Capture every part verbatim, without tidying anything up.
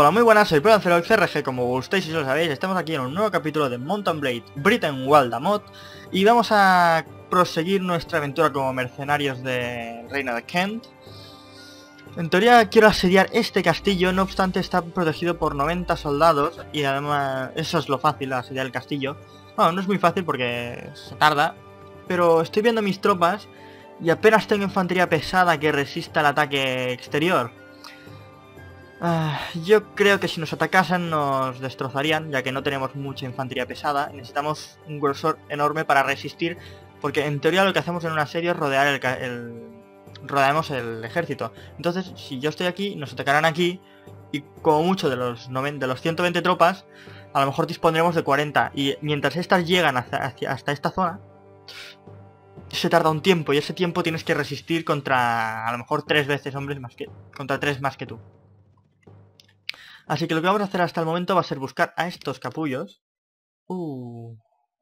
Hola, muy buenas, soy Prodancerox R G, como gustéis y si lo sabéis, estamos aquí en un nuevo capítulo de Mount and Blade Britain Waldamot y vamos a proseguir nuestra aventura como mercenarios del reino de Kent. En teoría quiero asediar este castillo, no obstante está protegido por noventa soldados y además eso es lo fácil, asediar el castillo. Bueno, no es muy fácil porque se tarda, pero estoy viendo mis tropas y apenas tengo infantería pesada que resista el ataque exterior. Uh, yo creo que si nos atacasen nos destrozarían, ya que no tenemos mucha infantería pesada. Necesitamos un grosor enorme para resistir, porque en teoría lo que hacemos en un asedio es rodear el, el... rodeamos el ejército. Entonces, si yo estoy aquí, nos atacarán aquí, y como mucho de los, noventa, de los ciento veinte tropas, a lo mejor dispondremos de cuarenta. Y mientras estas llegan hacia, hacia, hasta esta zona, se tarda un tiempo, y ese tiempo tienes que resistir contra, a lo mejor, tres veces hombres más que... contra tres más que tú. Así que lo que vamos a hacer hasta el momento va a ser buscar a estos capullos. Uh.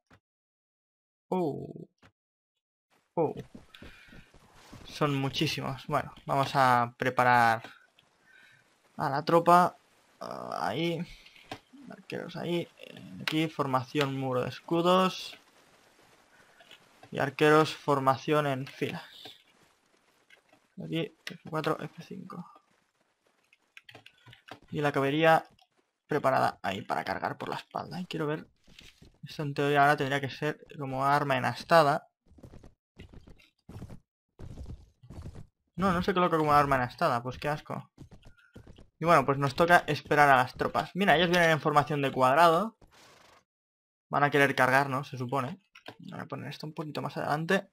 Uh. Uh. Son muchísimos. Bueno, vamos a preparar a la tropa. Uh, ahí. Arqueros ahí. Aquí, formación muro de escudos. Y arqueros, formación en filas. Aquí, F cuatro, F cinco. Y la caballería preparada ahí para cargar por la espalda. Y quiero ver... Esto en teoría ahora tendría que ser como arma enastada. No, no se coloca como arma enastada, pues qué asco. Y bueno, pues nos toca esperar a las tropas. Mira, ellos vienen en formación de cuadrado. Van a querer cargarnos, se supone. Voy a poner esto un poquito más adelante.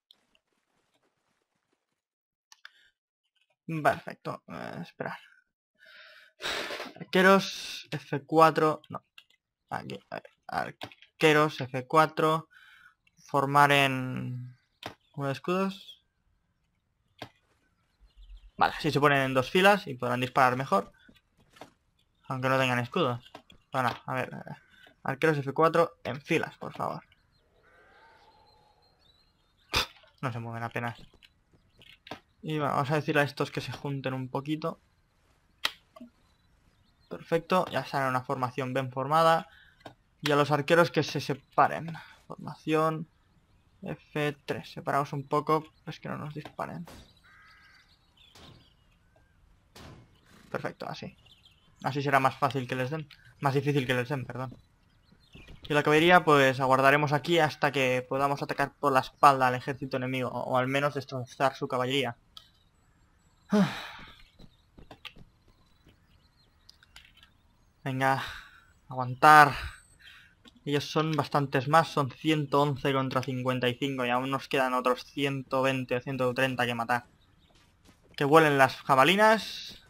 Perfecto, eh, esperar. Arqueros, F cuatro, no. Aquí, arqueros, F cuatro. Formar en... uno de escudos. Vale, así se ponen en dos filas y podrán disparar mejor. Aunque no tengan escudos. Bueno, a ver. Arqueros F cuatro en filas, por favor. No se mueven apenas. Y bueno, vamos a decirle a estos que se junten un poquito. Perfecto, ya están en una formación bien formada. Y a los arqueros que se separen. Formación F tres. Separaos un poco, pues que no nos disparen. Perfecto, así. Así será más fácil que les den. Más difícil que les den, perdón. Y la caballería, pues aguardaremos aquí hasta que podamos atacar por la espalda al ejército enemigo. O al menos destrozar su caballería. Venga, aguantar. Ellos son bastantes más, son ciento once contra cincuenta y cinco y aún nos quedan otros ciento veinte o ciento treinta que matar. Que vuelen las jabalinas.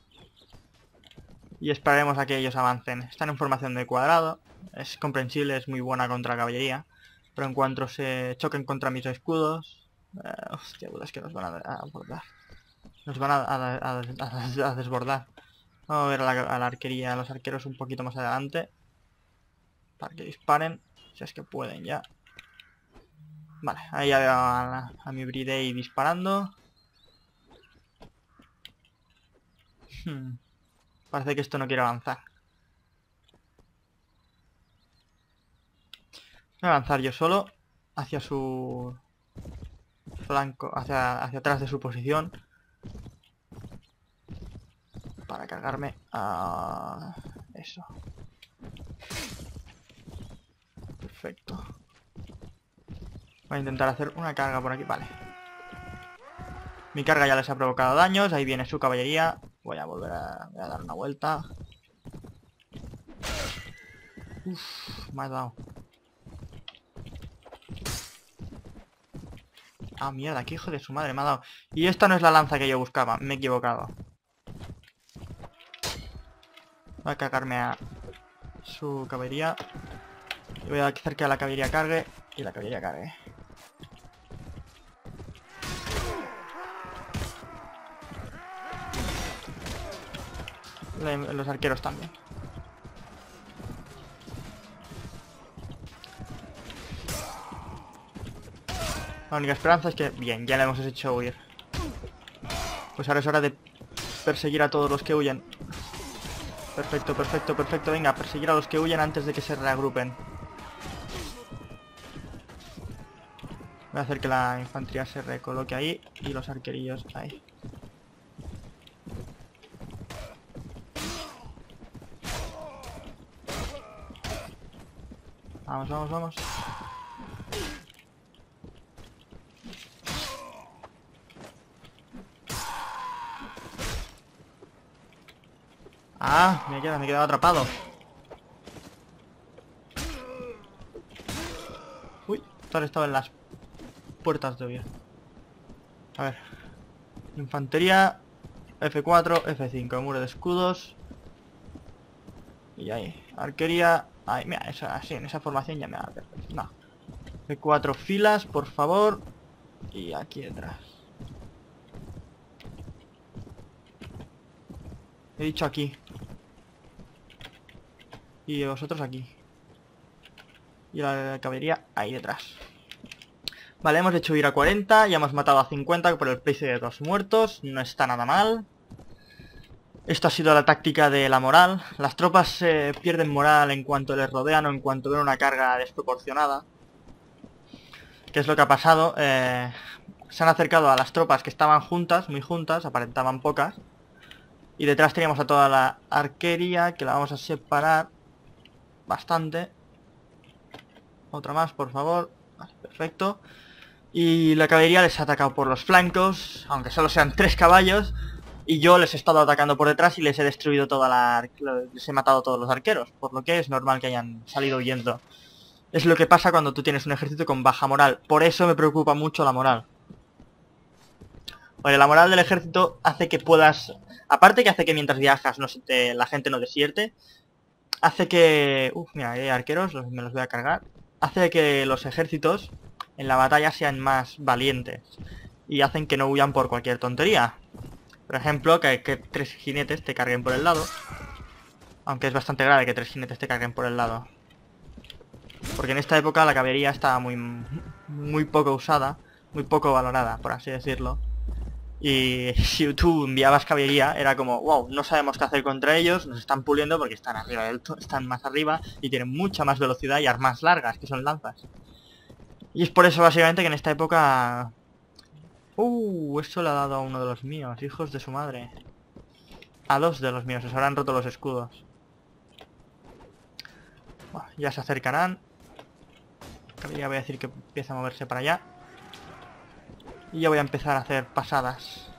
Y esperaremos a que ellos avancen. Están en formación de cuadrado. Es comprensible, es muy buena contra la caballería. Pero en cuanto se choquen contra mis escudos... Eh, hostia, es que nos van a, a abordar. Nos van a, a, a, a, a desbordar. Vamos a ver a la, a la arquería, a los arqueros un poquito más adelante. Para que disparen, si es que pueden ya. Vale, ahí ya veo a, a mi Bridey disparando. Hmm. Parece que esto no quiere avanzar. Voy a avanzar yo solo hacia su flanco, hacia, hacia atrás de su posición. Para cargarme a... eso. Perfecto. Voy a intentar hacer una carga por aquí, vale. Mi carga ya les ha provocado daños, ahí viene su caballería. Voy a volver a, voy a dar una vuelta. Uff, me ha dado. Ah, mierda, qué hijo de su madre me ha dado. Y esta no es la lanza que yo buscaba, me he equivocado. Voy a cargarme a su caballería. Y voy a hacer que la caballería cargue. Y la caballería cargue. Los arqueros también. La única esperanza es que... Bien, ya le hemos hecho huir. Pues ahora es hora de perseguir a todos los que huyen. Perfecto, perfecto, perfecto. Venga, perseguir a los que huyen antes de que se reagrupen. Voy a hacer que la infantería se recoloque ahí y los arquerillos ahí. Vamos, vamos, vamos. Ah, me he quedado, me he quedado atrapado. Uy, esto estaba en las puertas de huir. A ver. Infantería. F cuatro, F cinco, muro de escudos. Y ahí. Arquería. Ahí, mira, esa, así, en esa formación ya me va perfecto. No. F cuatro filas, por favor. Y aquí detrás. He dicho aquí. Y vosotros aquí. Y la caballería ahí detrás. Vale, hemos hecho ir a cuarenta. Ya hemos matado a cincuenta por el precio de dos muertos. No está nada mal. Esto ha sido la táctica de la moral. Las tropas eh, pierden moral en cuanto les rodean o en cuanto ven una carga desproporcionada. ¿Qué es lo que ha pasado? Eh, se han acercado a las tropas que estaban juntas, muy juntas, aparentaban pocas. Y detrás teníamos a toda la arquería, que la vamos a separar bastante. Otra más, por favor. Vale, perfecto. Y la caballería les ha atacado por los flancos, aunque solo sean tres caballos. Y yo les he estado atacando por detrás y les he destruido toda la... les he matado a todos los arqueros. Por lo que es normal que hayan salido huyendo. Es lo que pasa cuando tú tienes un ejército con baja moral. Por eso me preocupa mucho la moral. Oye, la moral del ejército hace que puedas... Aparte que hace que mientras viajas no se te... la gente no desierte. Hace que... Uf, mira, hay arqueros, los... me los voy a cargar. Hace que los ejércitos en la batalla sean más valientes. Y hacen que no huyan por cualquier tontería. Por ejemplo, que, que tres jinetes te carguen por el lado. Aunque es bastante grave que tres jinetes te carguen por el lado. Porque en esta época la caballería estaba muy, muy poco usada. Muy poco valorada, por así decirlo. Y si tú enviabas caballería, era como, wow, no sabemos qué hacer contra ellos. Nos están puliendo porque están arriba del to- están más arriba y tienen mucha más velocidad y armas largas, que son lanzas. Y es por eso básicamente que en esta época... Uh, esto le ha dado a uno de los míos, hijos de su madre. A dos de los míos, se habrán roto los escudos. Bueno, ya se acercarán. Ya voy a decir que empieza a moverse para allá. Y ya voy a empezar a hacer pasadas.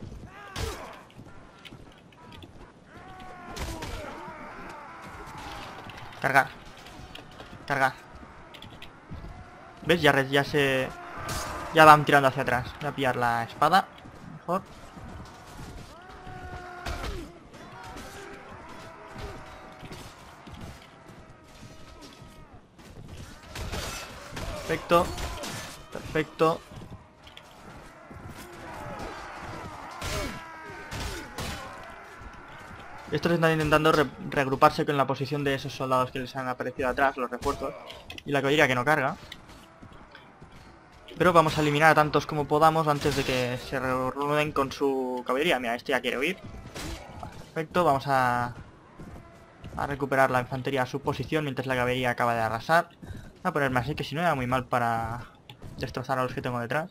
Cargar. Cargar. ¿Ves? Ya, re- ya se... Ya van tirando hacia atrás. Voy a pillar la espada. Mejor. Perfecto. Perfecto. Estos están intentando re reagruparse con la posición de esos soldados que les han aparecido atrás, los refuerzos. Y la caballería que no carga. Pero vamos a eliminar a tantos como podamos antes de que se reúnen con su caballería. Mira, este ya quiere huir. Perfecto, vamos a... a recuperar la infantería a su posición mientras la caballería acaba de arrasar. Voy a ponerme así, que si no era muy mal para destrozar a los que tengo detrás.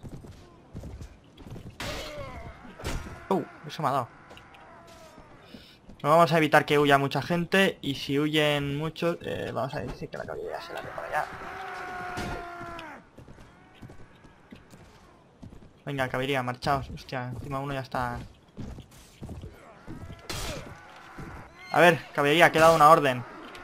Uh, eso me ha dado. No, vamos a evitar que huya mucha gente. Y si huyen muchos, eh, vamos a decir que la caballería se la ve para allá. Venga, caballería, marchaos. Hostia, encima uno ya está. A ver, caballería, que he dado una orden.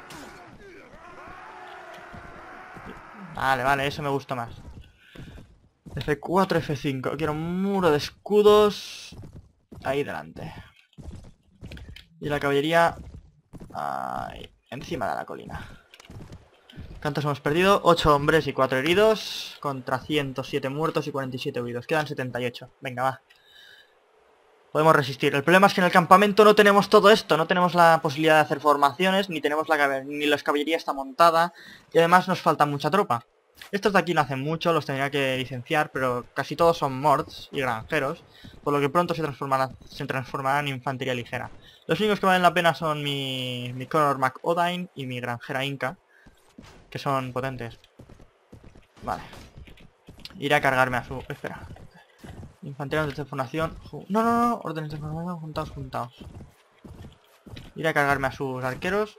Vale, vale, eso me gusta más. F cuatro, F cinco. Quiero un muro de escudos ahí delante. Y la caballería ahí, encima de la colina. ¿Cuántos hemos perdido? ocho hombres y cuatro heridos. Contra ciento siete muertos y cuarenta y siete huidos. Quedan setenta y ocho. Venga, va. Podemos resistir. El problema es que en el campamento no tenemos todo esto. No tenemos la posibilidad de hacer formaciones. Ni tenemos la ni la caballería está montada. Y además nos falta mucha tropa. Estos de aquí no hacen mucho, los tendría que licenciar, pero casi todos son mords y granjeros, por lo que pronto se transformarán, se transformarán en infantería ligera. Los únicos que valen la pena son mi, mi Conor McOdine y mi granjera Inca, que son potentes. Vale. Iré a cargarme a su... Espera. Infantería de formación. No, no, no. Órdenes de formación juntados, juntados. Iré a cargarme a sus arqueros.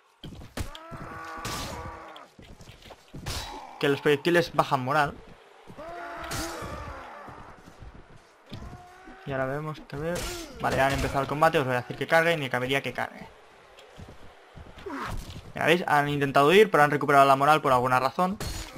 Que los proyectiles bajan moral. Y ahora vemos que ver... Vale, ya han empezado el combate. Os voy a decir que carguen y cabería que cargue. Mira, ¿veis? Han intentado ir, pero han recuperado la moral por alguna razón.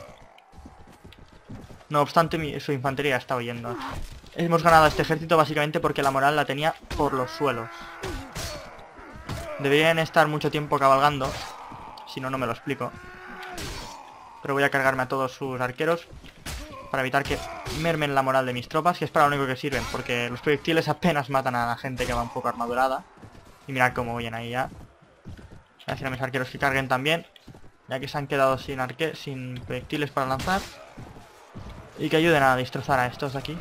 No obstante, mi, su infantería está huyendo. Hemos ganado este ejército básicamente porque la moral la tenía por los suelos. Deberían estar mucho tiempo cabalgando. Si no, no me lo explico. Pero voy a cargarme a todos sus arqueros para evitar que mermen la moral de mis tropas, que es para lo único que sirven, porque los proyectiles apenas matan a la gente que va un poco armadurada. Y mirad cómo huyen ahí ya. Voy a decir a mis arqueros que carguen también, ya que se han quedado sin, arque sin proyectiles para lanzar. Y que ayuden a destrozar a estos de aquí.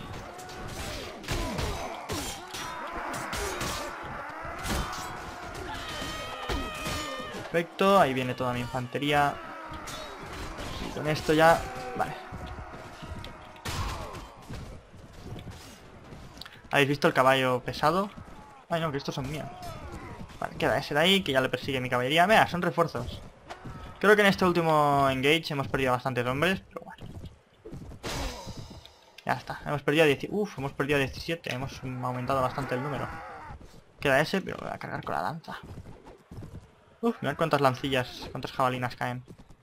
Perfecto, ahí viene toda mi infantería. Y con esto ya... Vale. ¿Habéis visto el caballo pesado? Ay no, que estos son míos. Vale, queda ese de ahí, que ya le persigue mi caballería. Mira, son refuerzos. Creo que en este último engage hemos perdido bastantes hombres, pero bueno. Ya está, hemos perdido diez... Uf, hemos perdido diecisiete. Hemos aumentado bastante el número. Queda ese, pero voy a cargar con la lanza. Uf, mirad cuántas lancillas, cuántas jabalinas caen.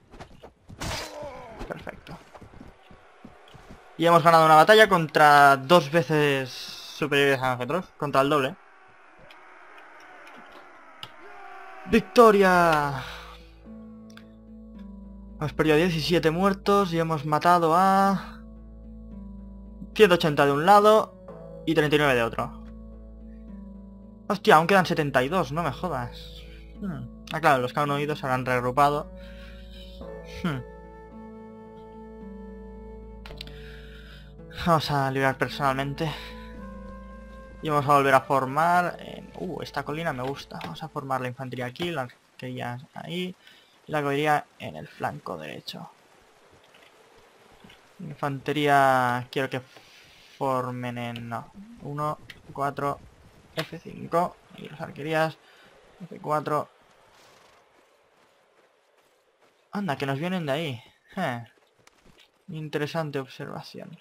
Perfecto. Y hemos ganado una batalla contra dos veces superiores a nosotros. Contra el doble. ¡Victoria! Hemos perdido diecisiete muertos y hemos matado a... ciento ochenta de un lado y treinta y nueve de otro. Hostia, aún quedan setenta y dos, no me jodas. Hmm. Ah, claro, los que han huido se habrán reagrupado. Hmm. Vamos a librar personalmente. Y vamos a volver a formar... En... Uh, esta colina me gusta. Vamos a formar la infantería aquí, la arquería ahí. Y la caballería en el flanco derecho. Infantería... Quiero que formen en... No. uno, cuatro, F cinco. Y las arquerías... F cuatro. Anda, que nos vienen de ahí. Eh. Interesante observación.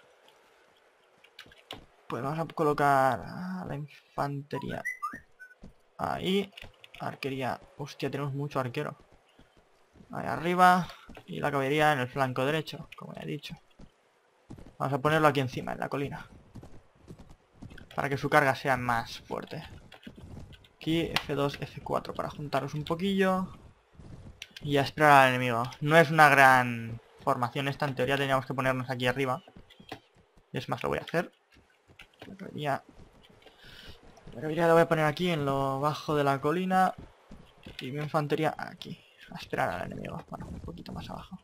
Pues vamos a colocar a la infantería ahí. Arquería. Hostia, tenemos mucho arquero. Ahí arriba. Y la caballería en el flanco derecho, como ya he dicho. Vamos a ponerlo aquí encima, en la colina. Para que su carga sea más fuerte. Aquí F dos, F cuatro para juntaros un poquillo. Y a esperar al enemigo. No es una gran formación esta. En teoría teníamos que ponernos aquí arriba. Y es más, lo voy a hacer. La caballería... La caballería la voy a poner aquí en lo bajo de la colina. Y mi infantería aquí. A esperar al enemigo. Bueno, un poquito más abajo.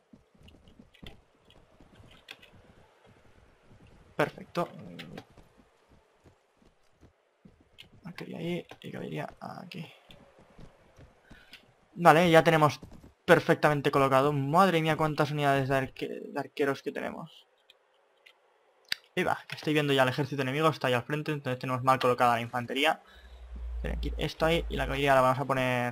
Perfecto. Arquería ahí y caballería aquí. Vale, ya tenemos perfectamente colocado. Madre mía, cuántas unidades de, arque de arqueros que tenemos. Ahí va, que estoy viendo ya el ejército enemigo. Está ahí al frente, entonces tenemos mal colocada la infantería. Aquí esto ahí y la caballería la vamos a poner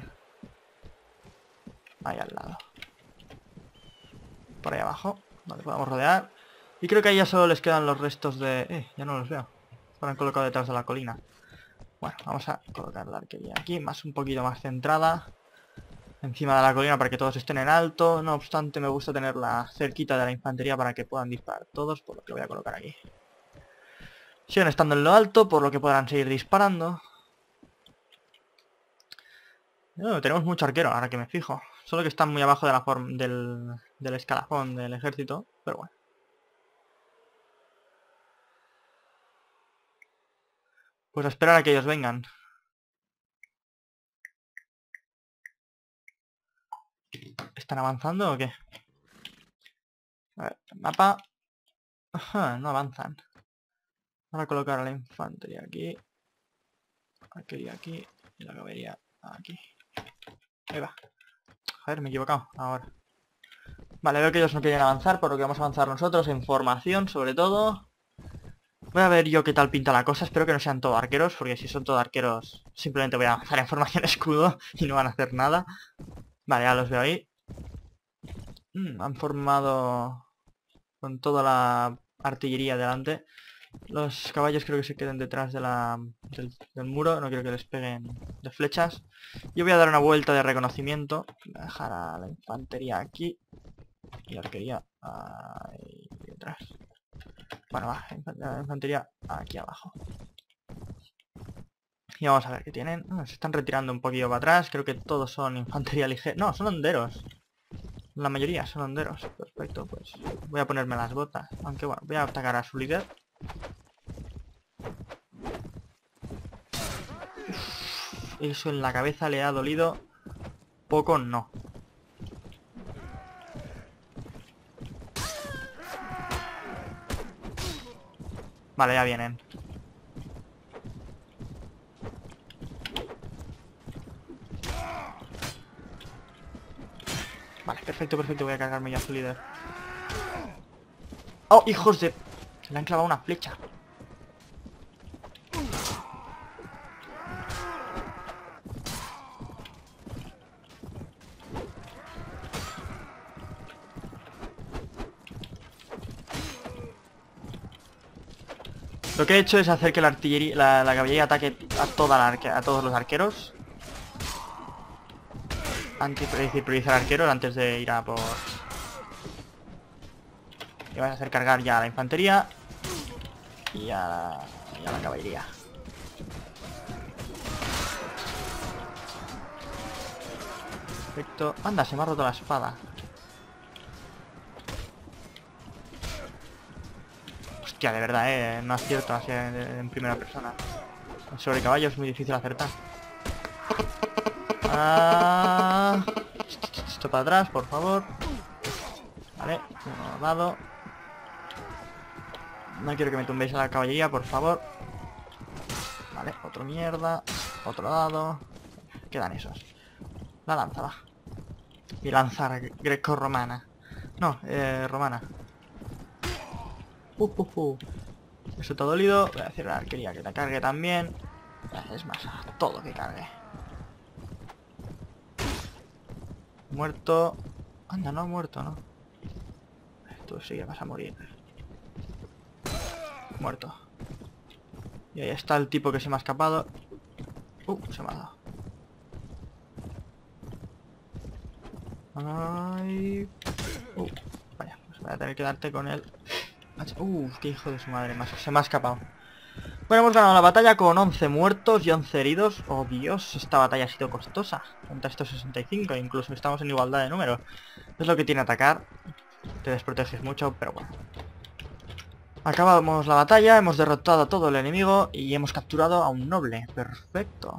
ahí al lado. Por ahí abajo, donde podamos rodear. Y creo que ahí ya solo les quedan los restos de... Eh, ya no los veo. Se han colocado detrás de la colina. Bueno, vamos a colocar la arquería aquí, más un poquito más centrada. Encima de la colina para que todos estén en alto. No obstante, me gusta tenerla cerquita de la infantería para que puedan disparar todos, por lo que voy a colocar aquí. Siguen estando en lo alto, por lo que podrán seguir disparando. No, tenemos mucho arquero, ahora que me fijo. Solo que están muy abajo de la forma del, del escalafón del ejército, pero bueno. Pues a esperar a que ellos vengan. ¿Están avanzando o qué? A ver, mapa. Ajá, no avanzan. Vamos a colocar a la infantería aquí. Aquí, aquí. Y la caballería aquí. Ahí va. Joder, me he equivocado. Ahora. Vale, veo que ellos no quieren avanzar, por lo que vamos a avanzar nosotros en formación, sobre todo. Voy a ver yo qué tal pinta la cosa. Espero que no sean todos arqueros, porque si son todos arqueros simplemente voy a avanzar en formación escudo y no van a hacer nada. Vale, ya los veo ahí. Mm, han formado con toda la artillería delante. Los caballos creo que se queden detrás de la, del, del muro. No quiero que les peguen de flechas. Yo voy a dar una vuelta de reconocimiento. Voy a dejar a la infantería aquí. Y la arquería ahí detrás. Bueno, va, la infantería aquí abajo. Y vamos a ver qué tienen. Se están retirando un poquillo para atrás. Creo que todos son infantería ligera. No, son honderos. La mayoría son honderos. Perfecto, pues voy a ponerme las botas. Aunque bueno, voy a atacar a su líder. Uf, eso en la cabeza le ha dolido. Poco no. Vale, ya vienen. Vale, perfecto, perfecto. Voy a cargarme ya a su líder. ¡Oh, hijos de! Le han clavado una flecha. Lo que he hecho es hacer que la artillería, la, la caballería ataque a toda la arque, a todos los arqueros. Antes de decir priorizar arqueros antes de ir a por... Y vas a hacer cargar ya a la infantería y a la, y a la caballería. Perfecto. Anda, se me ha roto la espada. Hostia, de verdad, eh. No acierto así en, en primera persona. Sobre caballo es muy difícil acertar. Ah, esto para atrás, por favor. Vale, uno dado. No quiero que me tumbéis a la caballería, por favor. Vale, otro mierda. Otro dado. Quedan esos. La lanza, va. Mi lanza greco-romana. No, eh, romana. Uh, uh, uh. Eso todo dolido. Voy a decir a la arquería que te cargue también. Es más, a todo que cargue. Muerto. Anda, no ha muerto, ¿no? Tú sí que vas a morir. Muerto. Y ahí está el tipo que se me ha escapado. Uh, se me ha dado. Ay. Uh, vaya, pues voy a tener que darte con él. Uh, qué hijo de su madre, se me ha escapado. Bueno, hemos ganado la batalla con once muertos y once heridos. Oh Dios, esta batalla ha sido costosa contra estos sesenta y cinco, incluso estamos en igualdad de números. Es lo que tiene atacar. Te desproteges mucho, pero bueno. Acabamos la batalla, hemos derrotado a todo el enemigo y hemos capturado a un noble. Perfecto.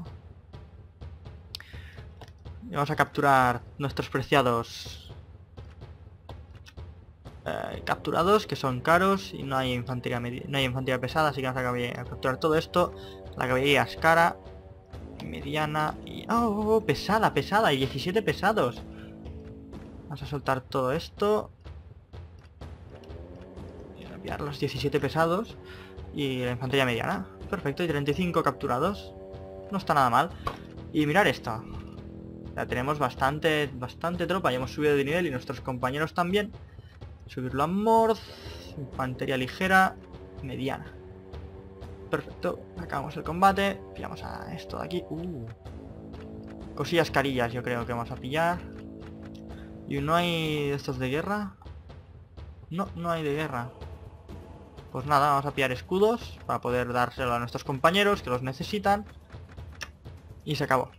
Y vamos a capturar nuestros preciados eh, capturados, que son caros y no hay infantería no hay infantería pesada, así que vamos a, a capturar todo esto. La caballería es cara, mediana y... ¡Oh, oh, pesada, pesada! Y diecisiete pesados. Vamos a soltar todo esto. Y a enviar los diecisiete pesados. Y la infantería mediana. Perfecto, y treinta y cinco capturados. No está nada mal. Y mirar esto. Ya tenemos bastante, bastante tropa. Ya hemos subido de nivel y nuestros compañeros también. Subirlo a Morth. Infantería ligera. Mediana. Perfecto. Acabamos el combate. Pillamos a esto de aquí. Uh. Cosillas carillas yo creo que vamos a pillar. ¿Y no hay estos de guerra? No, no hay de guerra. Pues nada, vamos a pillar escudos para poder dárselo a nuestros compañeros que los necesitan. Y se acabó.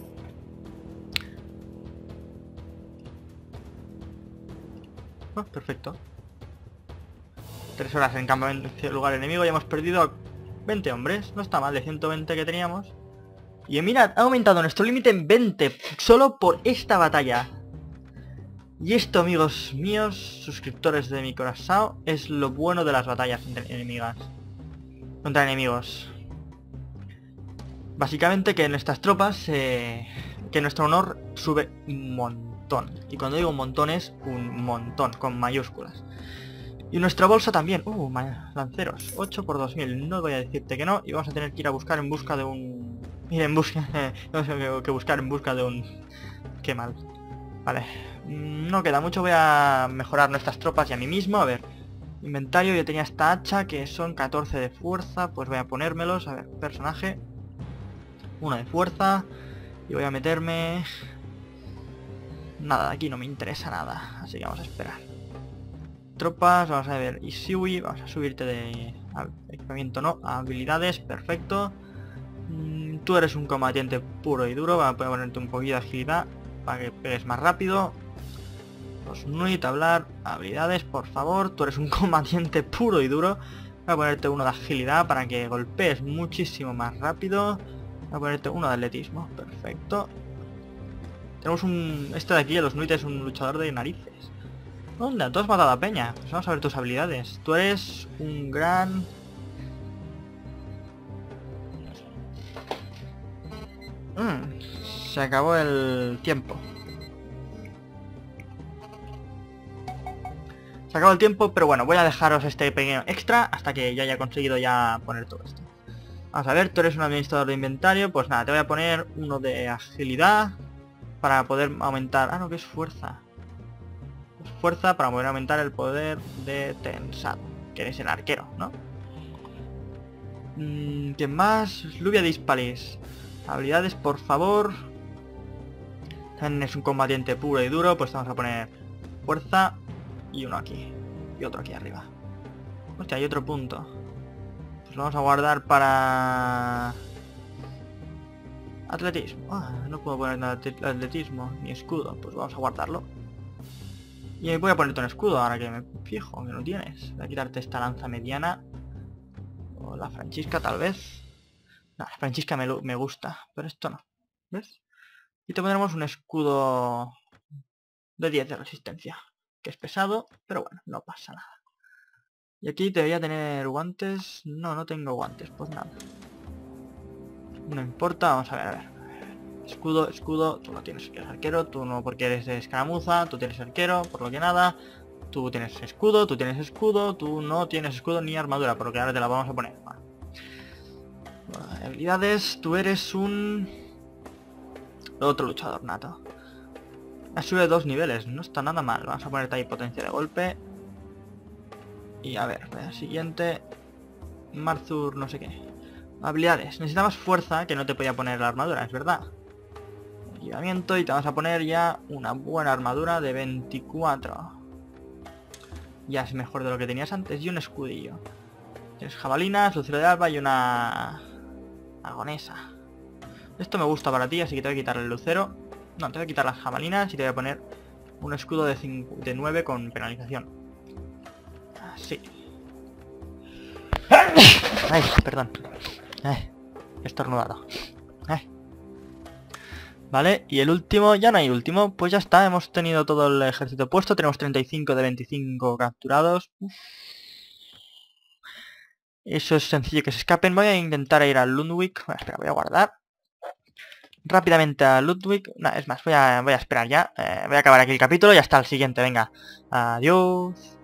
Oh, perfecto. Tres horas en campamento en lugar enemigo y hemos perdido veinte hombres. No está mal, de ciento veinte que teníamos. Y mirad, ha aumentado nuestro límite en veinte solo por esta batalla. Y esto, amigos míos, suscriptores de mi corazón, es lo bueno de las batallas entre enemigas. Contra enemigos. Básicamente que nuestras tropas, eh, que nuestro honor sube un montón. Y cuando digo un montón es un montón, con mayúsculas. Y nuestra bolsa también. Uh, lanceros. ocho por dos mil. No voy a decirte que no. Y vamos a tener que ir a buscar en busca de un... Mira, en busca... Tengo que buscar en busca de un... Qué mal. Vale. No queda mucho. Voy a mejorar nuestras tropas y a mí mismo. A ver. Inventario. Yo tenía esta hacha que son catorce de fuerza. Pues voy a ponérmelos. A ver. Personaje. Uno de fuerza. Y voy a meterme... Nada, de aquí no me interesa nada. Así que vamos a esperar. Tropas, vamos a ver, Isui, vamos a subirte de equipamiento, no, habilidades, perfecto. Mm, tú eres un combatiente puro y duro, vamos a ponerte un poquito de agilidad para que pegues más rápido. Los Nuit, hablar, habilidades, por favor, tú eres un combatiente puro y duro. Voy a ponerte uno de agilidad para que golpees muchísimo más rápido. Voy a ponerte uno de atletismo, perfecto. Tenemos un... Este de aquí, los Nuit, es un luchador de narices. ¿Dónde? Tú has matado a Peña. Pues vamos a ver tus habilidades. Tú eres un gran... Mm, se acabó el tiempo. Se acabó el tiempo, pero bueno, voy a dejaros este pequeño extra hasta que ya haya conseguido ya poner todo esto. Vamos a ver, tú eres un administrador de inventario. Pues nada, te voy a poner uno de agilidad para poder aumentar... Ah, no, que es fuerza. Fuerza para poder aumentar el poder de tensado, que eres el arquero, ¿no? Mm, ¿Quién más? Lluvia de Hispalis. Habilidades, por favor. También es un combatiente puro y duro, pues vamos a poner fuerza y uno aquí. Y otro aquí arriba. Hostia, hay otro punto. Pues lo vamos a guardar para... Atletismo. Ah, no puedo poner nada de atletismo ni escudo, pues vamos a guardarlo. Y voy a ponerte un escudo ahora que me fijo que no tienes. Voy a quitarte esta lanza mediana. O la Francisca tal vez. No, la Francisca me, me gusta, pero esto no. ¿Ves? Y te pondremos un escudo de diez de resistencia. Que es pesado, pero bueno, no pasa nada. Y aquí debería tener guantes. No, no tengo guantes, pues nada. No importa, vamos a ver, a ver. Escudo, escudo, tú no tienes que eres arquero, tú no porque eres de escaramuza, tú tienes arquero, por lo que nada. Tú tienes escudo, tú tienes escudo, tú no tienes escudo ni armadura, por lo que ahora te la vamos a poner. Vale. Bueno, habilidades, tú eres un... Otro luchador nato. Ha subido dos niveles, no está nada mal. Vamos a ponerte ahí potencia de golpe. Y a ver, la siguiente... Marzur, no sé qué. Habilidades, necesitabas fuerza, que no te podía poner la armadura, es verdad. Equipamiento, y te vamos a poner ya una buena armadura de veinticuatro. Ya es mejor de lo que tenías antes. Y un escudillo. Tienes jabalinas, lucero de alba y una... agonesa. Esto me gusta para ti, así que te voy a quitar el lucero. No, te voy a quitar las jabalinas y te voy a poner un escudo de, cinco, de nueve con penalización. Así. Ay, perdón. Ay, he estornudado. Ay. Vale, y el último, ya no hay último, pues ya está, hemos tenido todo el ejército puesto, tenemos treinta y cinco de veinticinco capturados. Uf. Eso es sencillo que se escapen. Voy a intentar ir a Ludwig. Bueno, espera, voy a guardar rápidamente a Ludwig. No, es más, voy a, voy a esperar ya. Eh, voy a acabar aquí el capítulo y hasta el siguiente, venga. Adiós.